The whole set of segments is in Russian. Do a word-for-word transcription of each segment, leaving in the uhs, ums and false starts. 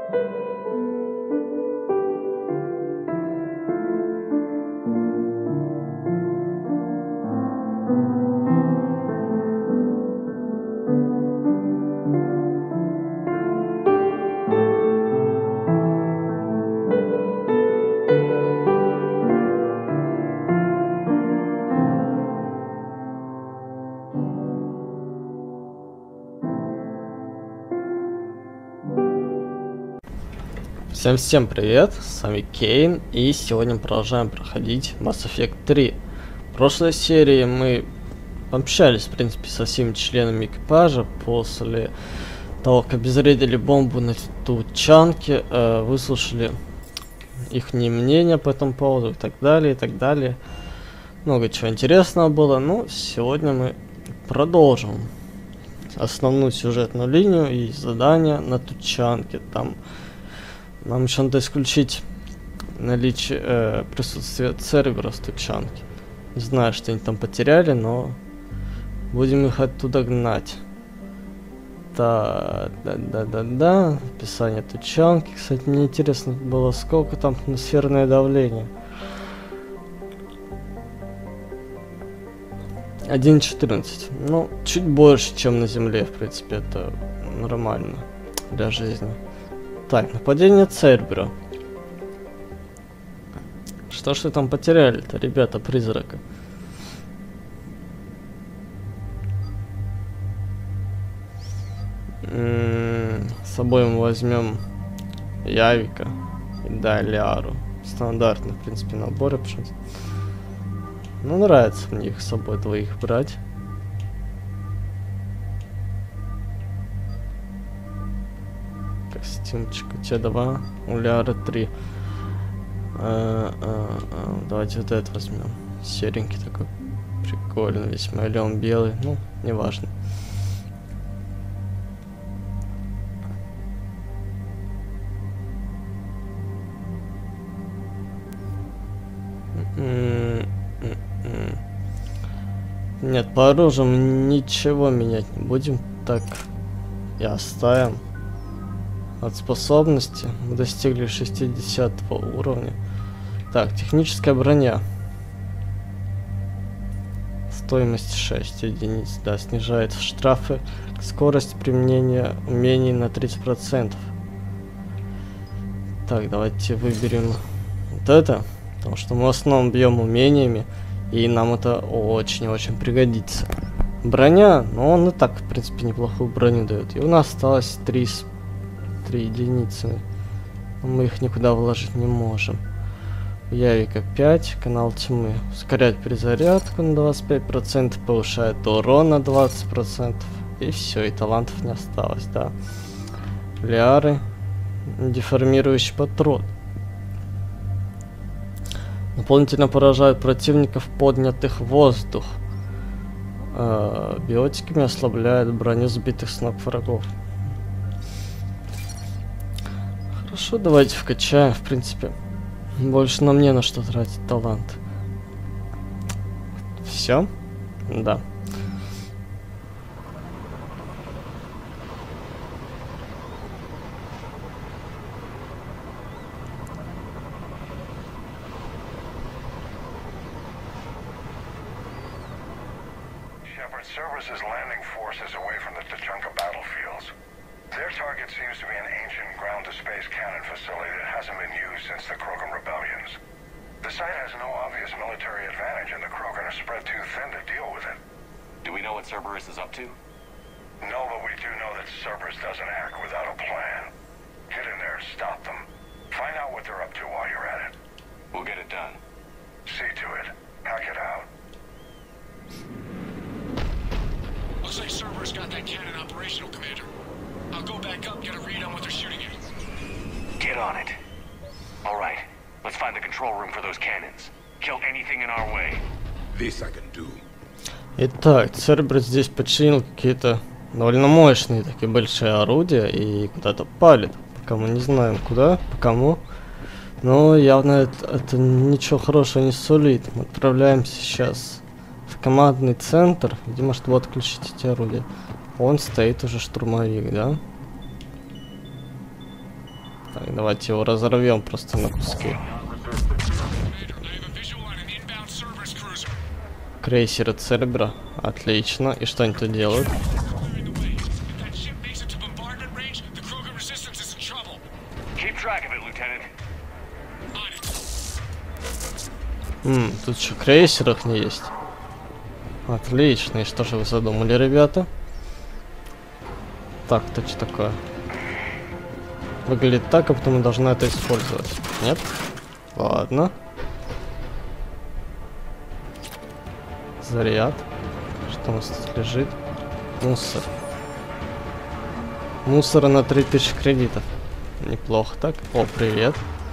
Всем-всем привет, с вами Кейн, и сегодня мы продолжаем проходить Mass Effect три. В прошлой серии мы общались, в принципе, со всеми членами экипажа после того, как обезвредили бомбу на Тучанке, э, выслушали их мнение по этому поводу и так далее, и так далее. Много чего интересного было, но сегодня мы продолжим основную сюжетную линию и задание на Тучанке. Там нам еще надо исключить наличие э, присутствия Цербера в Тучанке. Не знаю, что они там потеряли, но будем их оттуда гнать. Да, да, да, да, да. Описание Тучанки. Кстати, мне интересно было, сколько там атмосферное давление. один четырнадцать. Ну, чуть больше, чем на Земле, в принципе, это нормально для жизни. Так, нападение Цербера. Что ж вы там потеряли-то, ребята, призрака? М-м, с собой мы возьмем Явика и Далиару. Стандартный, в принципе, набор общем. Ну, нравится мне их с собой двоих брать. Костюмчик у тебя два, у Ляры три. А, а, а, давайте вот этот возьмем. Серенький такой. Прикольный весьма. Или он белый. Ну, неважно. Нет, по оружию ничего менять не будем. Так и оставим. От способности мы достигли шестидесятого уровня. Так, техническая броня. Стоимость шесть единиц. Да, снижает штрафы. Скорость применения умений на тридцать процентов. Так, давайте выберем вот это. Потому что мы в основном бьем умениями. И нам это очень-очень пригодится. Броня, ну он и так, в принципе, неплохую броню дает. И у нас осталось три единицы. Мы их никуда вложить не можем. У Явика пять, канал тьмы. Ускоряет перезарядку на двадцать пять процентов, повышает урон на двадцать процентов. И все, и талантов не осталось, да. Лиары. Деформирующий патрон. Дополнительно поражают противников, поднятых в воздух. Э, биотиками ослабляет броню сбитых с ног врагов. Хорошо, давайте вкачаем, в принципе. Больше нам не на что тратить талант. Все? Да. Cerberus is landing forces away from the Tachanka battlefields. Their target seems to be an ancient ground-to-space cannon facility that hasn't been used since the Krogan rebellions. The site has no obvious military advantage, and the Krogan are spread too thin to deal with it. Do we know what Cerberus is up to? No, but we do know that Cerberus doesn't act without a plan. Get in there and stop them. Find out what they're up to while you're at it. We'll get it done. See to it. Hack it out. Looks like Cerberus got that cannon operational, Commander. I'll go back up, get a read on what they're shooting at. Get on it. All right, let's find the control room for those cannons. Kill anything in our way. This I can do. Итак, Цербер здесь подчинил какие-то довольно мощные такие большие орудия и куда-то палит. Пока мы не знаем куда, по кому. Но явно это, это ничего хорошего не сулит. Мы отправляемся сейчас в командный центр, видимо, чтобы отключить эти орудия. Он стоит уже штурмовик, да? Так, давайте его разорвем просто на куски. Крейсеры Цербера. Отлично. И что они тут делают? Ммм, тут еще крейсеров не есть. Отлично. И что же вы задумали, ребята? Так, это что такое? Выглядит так, как будто мы должны это использовать. Нет? Ладно. Заряд. Что у нас тут лежит? Мусор. Мусора на три тысячи кредитов. Неплохо так. О, привет.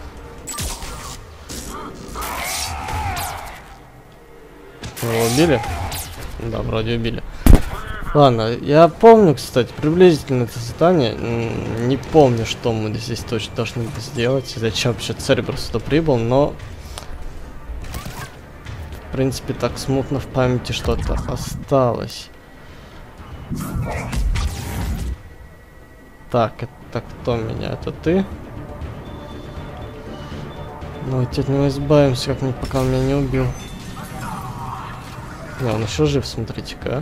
Его убили? Да, вроде убили. Ладно, я помню, кстати, приблизительно это задание. Не помню, что мы здесь точно должны сделать. Зачем вообще Цербер сюда прибыл, но... В принципе, так смутно в памяти что-то осталось. Так, это кто меня? Это ты? Ну, от него избавимся как-нибудь, пока он меня не убил. Не, он еще жив, смотрите-ка.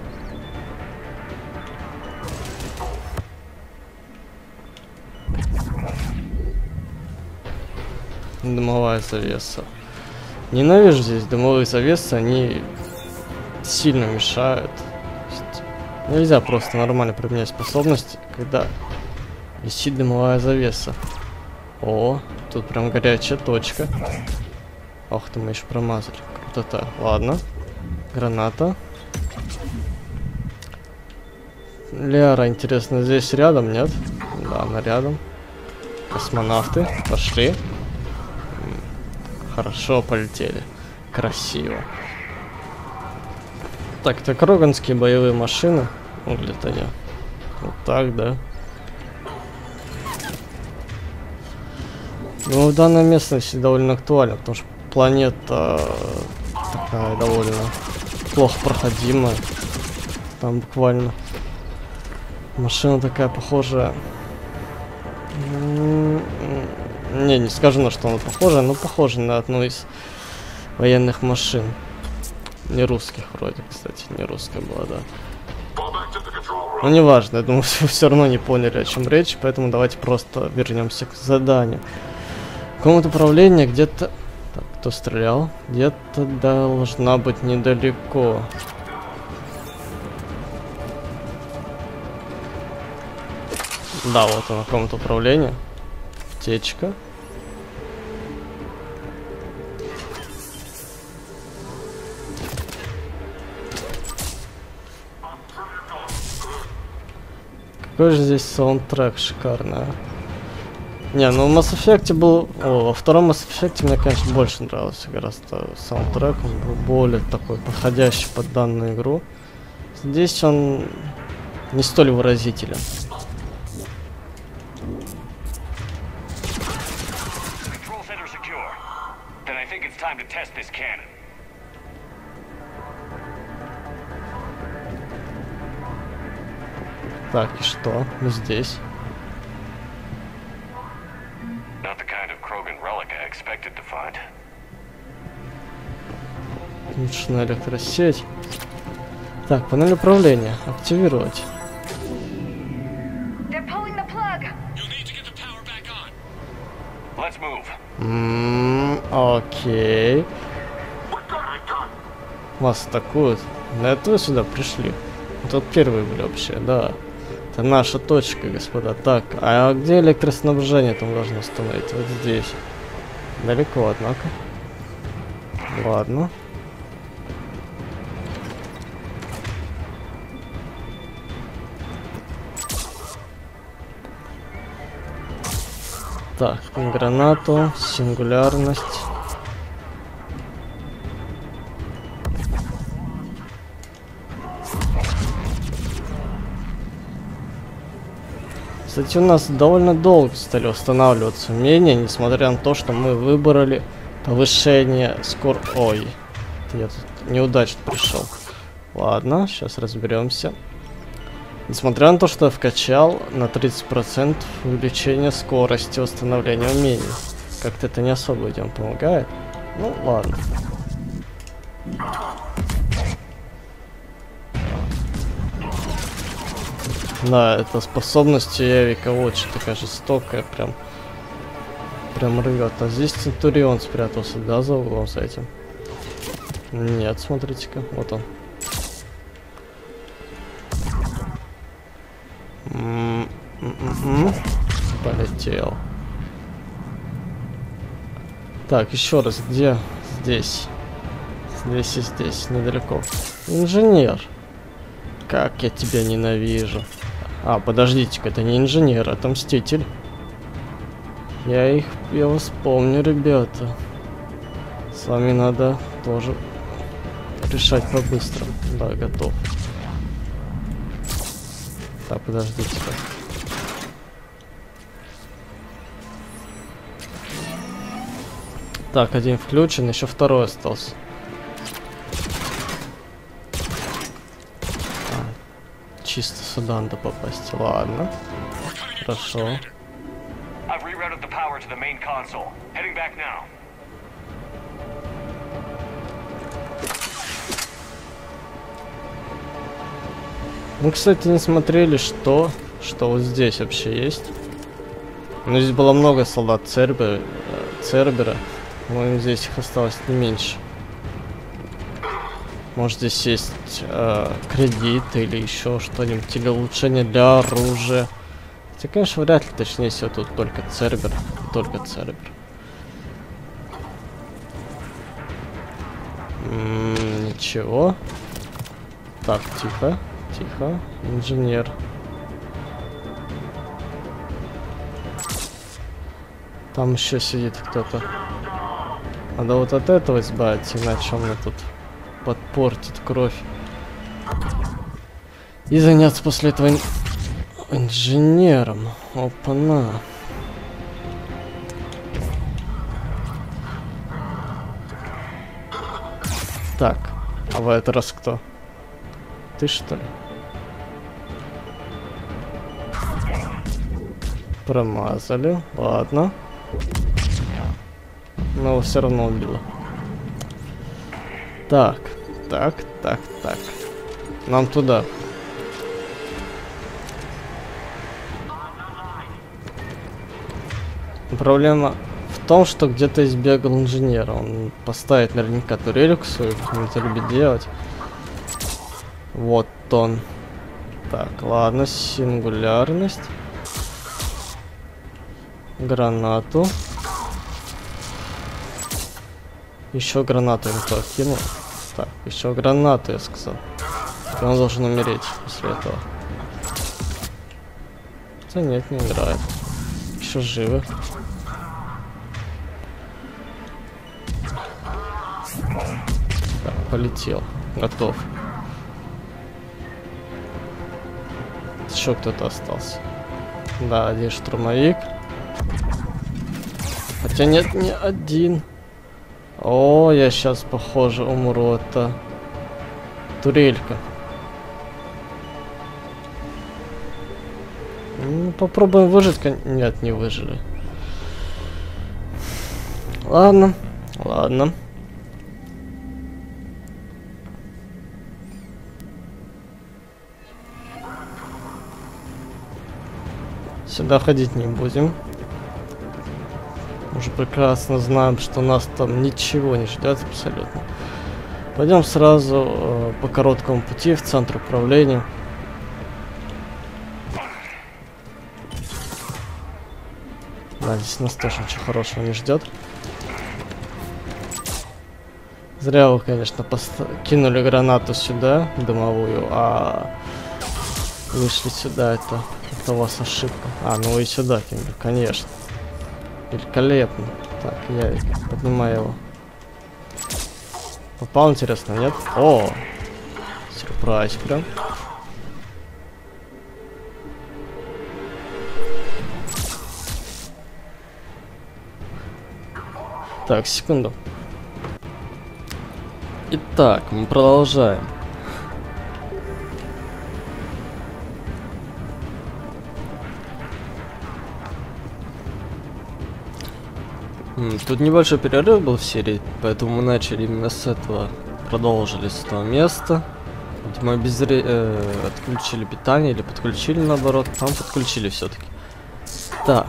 Дымовая завеса. Ненавижу здесь дымовые завесы, они сильно мешают. Нельзя просто нормально применять способности, когда висит дымовая завеса. О, тут прям горячая точка. Ох ты, мы еще промазали. Круто-то. Ладно. Граната. Лиара, интересно, здесь рядом, нет? Да, она рядом. Космонавты. Пошли. Хорошо, полетели. Красиво. Так, это кроганские боевые машины. Выглядят они. Вот так, да. Ну, в данной местности довольно актуально, потому что планета такая довольно плохо проходимая. Там буквально машина такая похожая. Не, не скажу, на что она похожа, но похожа на одну из военных машин. Не русских вроде, кстати, не русская была, да. Но неважно, я думаю, вы все равно не поняли, о чем речь, поэтому давайте просто вернемся к заданию. Комната управления где-то... Так, кто стрелял? Где-то должна быть недалеко. Да, вот она, комната управления. Аптечка. Какой же здесь саундтрек шикарный. Не, ну в Mass Effect был... О, во втором Mass Effect мне, конечно, больше нравился гораздо саундтрек. Он был более такой подходящий под данную игру. Здесь он не столь выразителен. Так, и что? Мы здесь. Нужна электросеть. Так, панель управления. Активировать. Ммм, окей. Вас атакуют. На это вы сюда пришли. Тут первые были вообще, да. Это наша точка, господа. Так, а где электроснабжение там должно установить? Вот здесь. Далеко, однако. Ладно. Так, гранату, сингулярность. Кстати, у нас довольно долго стали устанавливаться умения, несмотря на то, что мы выбрали повышение скор... Ой, я тут неудачно пришел. Ладно, сейчас разберемся. Несмотря на то, что я вкачал на тридцать процентов увеличение скорости восстановления умений. Как-то это не особо людям помогает. Ну, ладно. Да, эта способность у Явика очень такая жестокая, прям, прям рвет. А здесь Центурион спрятался, да, за углом с этим? Нет, смотрите-ка, вот он. М-м-м-м. Полетел. Так, еще раз, где? Здесь. Здесь и здесь, недалеко. Инженер. Как я тебя ненавижу. А, подождите-ка, это не инженер, это мститель. Я их, я вас помню, ребята. С вами надо тоже решать по-быстрому. Да, готов. Так, подождите-ка. Так, один включен, еще второй остался. Чисто сюда надо попасть. Ладно. Хорошо. Мы, кстати, не смотрели, что, что вот здесь вообще есть. Но здесь было много солдат Цербера, Цербера. Но здесь их осталось не меньше. Может, здесь есть э, кредиты или еще что-нибудь, или улучшение для оружия. Хотя, конечно, вряд ли, точнее, если тут только Цербер, только Цербер. М-м, ничего. Так, тихо, тихо. Инженер. Там еще сидит кто-то. Надо вот от этого избавиться, иначе он мне тут подпортит кровь. И заняться после этого ин... инженером. Опа-на. Так, а в этот раз кто? Ты что ли? Промазали. Ладно. Но его все равно убило. Так, так, так, так. Нам туда. Проблема в том, что где-то избегал инженера. Он поставит наверняка турельку свою, он это любит делать. Вот он. Так, ладно, сингулярность. Гранату. Еще гранату ему кто кинул. Так, еще гранату, я сказал. И он должен умереть после этого. Хотя нет, не умирает. Еще живы. Так, полетел. Готов. Еще кто-то остался. Да, один штурмовик. Хотя нет, не один. О, я сейчас, похоже, умру. Это турелька. Ну, попробуем выжить. Нет, не выжили. Ладно, ладно. Сюда ходить не будем. Уже прекрасно знаем, что нас там ничего не ждет абсолютно. Пойдем сразу э, по короткому пути в центр управления. Да, здесь нас тоже ничего хорошего не ждет. Зря вы, конечно, кинули гранату сюда, дымовую, а вышли сюда. Это, это у вас ошибка. А, ну и сюда кинули, конечно. Великолепно. Так, я поднимаю его. Попал, интересно, нет? О! Сюрприз прям. Так, секунду. Итак, мы продолжаем. М, Тут небольшой перерыв был в серии, поэтому мы начали именно с этого, продолжили с этого места. Где мы обезре... э, отключили питание или подключили наоборот, там подключили все-таки. Так.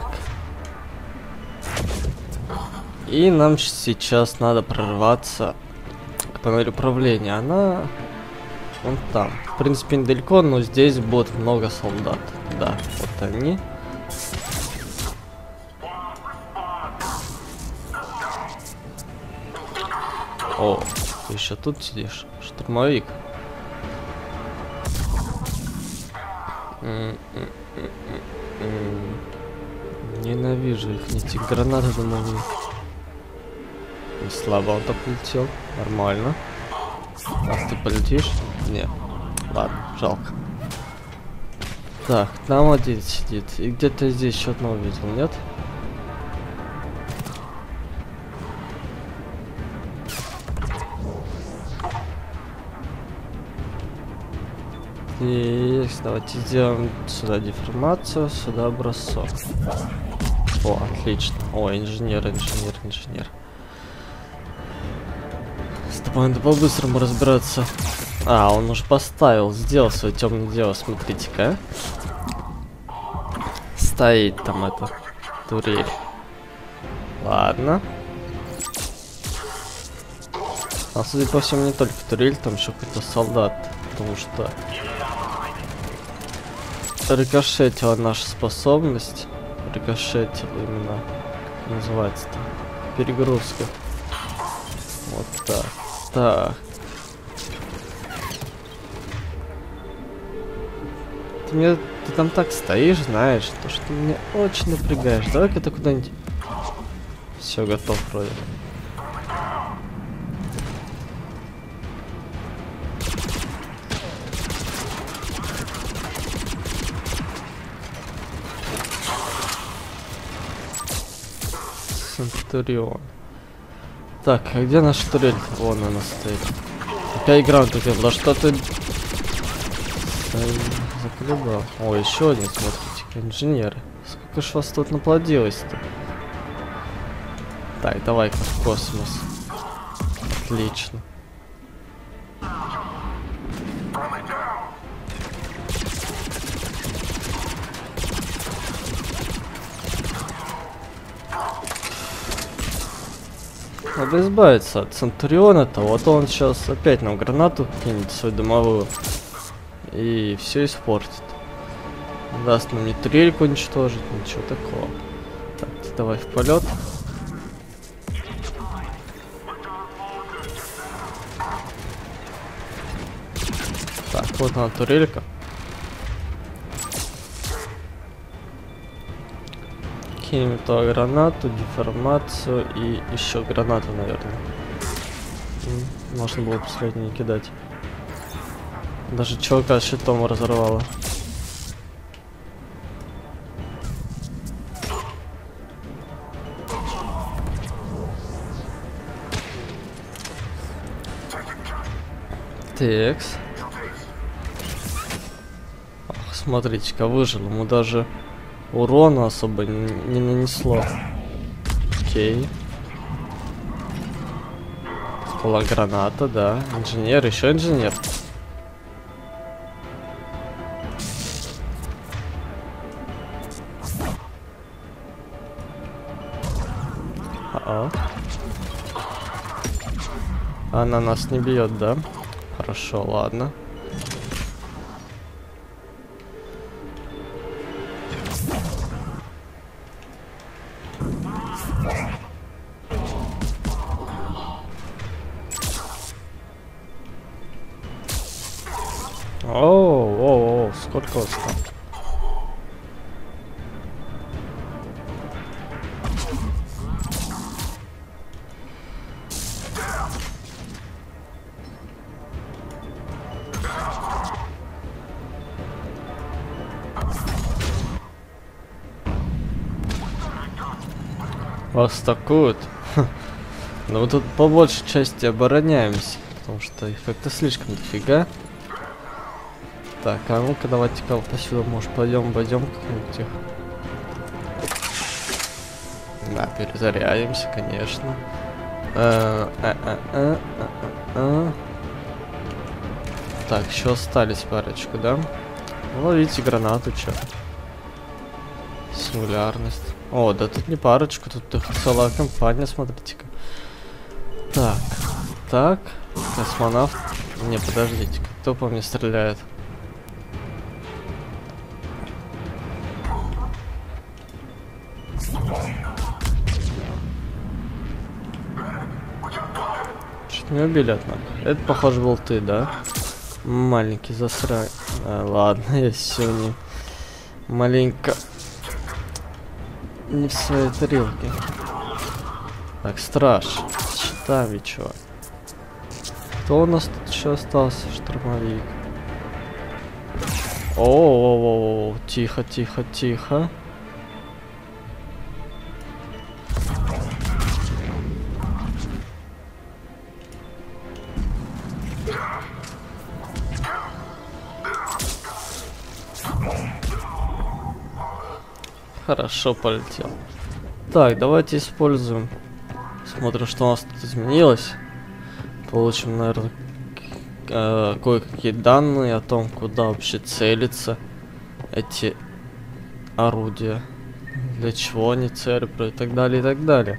И нам сейчас надо прорваться к панели управления. Она вон там. В принципе, недалеко, но здесь будет много солдат. Да, вот они. О, ты еще тут сидишь, штурмовик. Ненавижу их, эти гранаты домовые. Не слабо он так полетел, нормально. А ты полетишь? Нет. Ладно, жалко. Так, там один сидит. И где-то здесь еще одного видел, нет? Есть, давайте сделаем сюда деформацию, сюда бросок. О, отлично. О, инженер, инженер, инженер. С тобой надо по-быстрому разбираться. А, он уже поставил, сделал свое темное дело, смотрите-ка. Стоит там эта турель. Ладно. А судя по всему, не только турель, там еще какой-то солдат. Потому что рикошетила наша способность. Рикошетила именно. Как называется-то? Перегрузка. Вот так. Так. Ты мне ты там так стоишь, знаешь, то что ты меня очень напрягаешь. Давай-ка ты куда-нибудь. Все, готов вроде. Центурион. Так, а где наша турель? Вон она стоит. Опять грант у да что ты заколебал. О, еще один, смотрите, инженеры. Сколько ж вас тут наплодилось-то? Так, давай-ка в космос. Отлично. Надо избавиться от Центуриона-то, вот он сейчас опять нам гранату кинет свою дымовую и все испортит. Даст нам не турельку уничтожить, ничего такого. Так, давай в полет. Так, вот она турелька. Кинем туда гранату, деформацию и еще гранату, наверное. М, можно было последнее кидать. Даже чувака щитом разорвало. Текс. Смотрите-ка, выжил. Ему даже урона особо не, не нанесло. Окей. Была граната, да. Инженер, еще инженер. А-а. Она нас не бьет, да? Хорошо, ладно. Оу, оу, оу, сколько вас там? Вас атакуют? Но мы тут по большей части обороняемся, потому что их как-то слишком дофига. Так, а ну-ка давайте-ка посюда, может, пойдем, пойдем как-нибудь их. Да, перезарядимся, конечно. Э, э, э, э, э, э. Так, еще остались парочку, да? Ловите гранату, чё? Сингулярность. О, да тут не парочку, тут их целая компания, смотрите-ка. Так, так, космонавт. Не, подождите, кто по мне стреляет? Чуть не убили, однако. Это, похоже, был ты, да? Маленький засрай. А, ладно, я сегодня маленько не в своей тарелке. Так, страж. Щитами, чувак. Кто у нас тут еще остался? Штурмовик. О-о-о-о, тихо, тихо, тихо. Хорошо полетел. Так, давайте используем. Смотрим, что у нас тут изменилось. Получим, наверное, э, кое-какие данные о том, куда вообще целятся эти орудия. Для чего они целят и так далее, и так далее.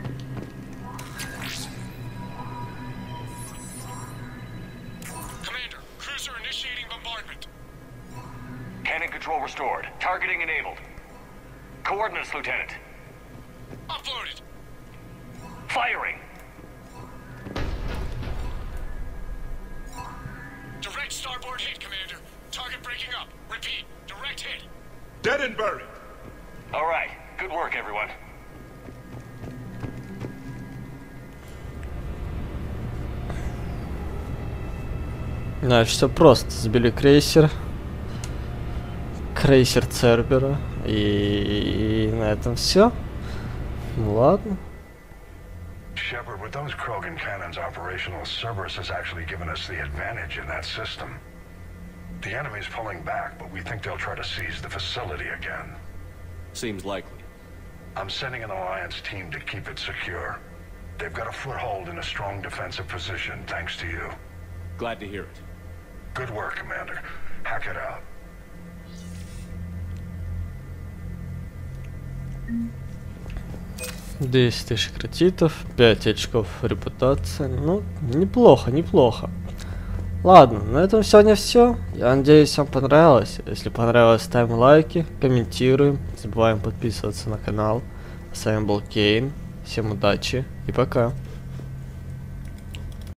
Commander, cruiser initiating bombardment. Cannon control restored. Targeting enabled. Coordinates, Lieutenant. Uploaded. Firing. Direct starboard hit, Commander. Target breaking up. Repeat. Direct hit. Dead and buried. All right. Good work, everyone. Значит, все просто. Сбили крейсер. Крейсер Цербера. И, и на этом все. Ну ладно. Shepard, with those Krogan cannons operational, Cerberus has actually given us the advantage in that system. The enemy's pulling back, but we think they'll try to seize the facility again. Seems likely. I'm sending an Alliance team to keep it secure. They've got a foothold in a strong defensive position, thanks to you. Glad to hear it. Good work, Commander. Hack it out. десять тысяч кредитов, пять очков репутации. Ну, неплохо, неплохо. Ладно, на этом сегодня все. Я надеюсь, вам понравилось. Если понравилось, ставим лайки, комментируем. Не забываем подписываться на канал. С вами был Кейн. Всем удачи и пока.